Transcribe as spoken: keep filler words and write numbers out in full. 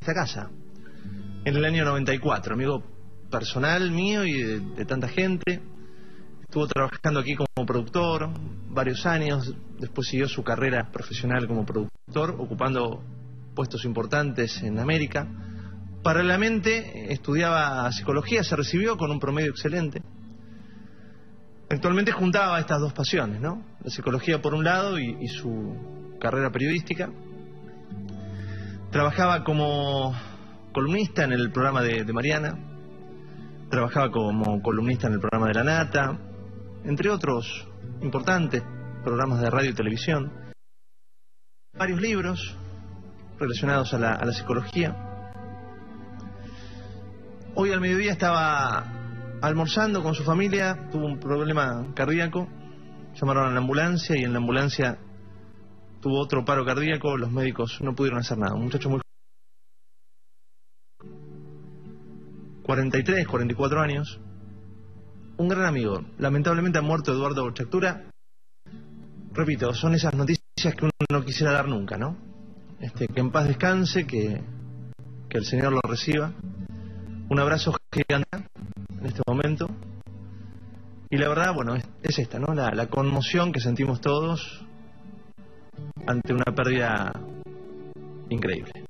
esta casa, en el año noventa y cuatro, amigo personal mío y de, de tanta gente. Estuvo trabajando aquí como productor varios años, después siguió su carrera profesional como productor, ocupando puestos importantes en América. Paralelamente estudiaba psicología, se recibió con un promedio excelente. Actualmente juntaba estas dos pasiones, ¿no? La psicología por un lado y, y su carrera periodística. Trabajaba como columnista en el programa de, de Mariana, trabajaba como columnista en el programa de La Nata, entre otros importantes programas de radio y televisión. Varios libros relacionados a la, a la psicología. Hoy al mediodía estaba almorzando con su familia, tuvo un problema cardíaco, llamaron a la ambulancia y en la ambulancia tuvo otro paro cardíaco, los médicos no pudieron hacer nada. Un muchacho muy cuarenta y tres, cuarenta y cuatro años, un gran amigo. Lamentablemente ha muerto Eduardo Chactura. Repito, son esas noticias que uno no quisiera dar nunca, ¿no? Este, que en paz descanse, que, que el Señor lo reciba. Un abrazo gigante en este momento. Y la verdad, bueno, es, es esta, ¿no? La, la conmoción que sentimos todos ante una pérdida increíble.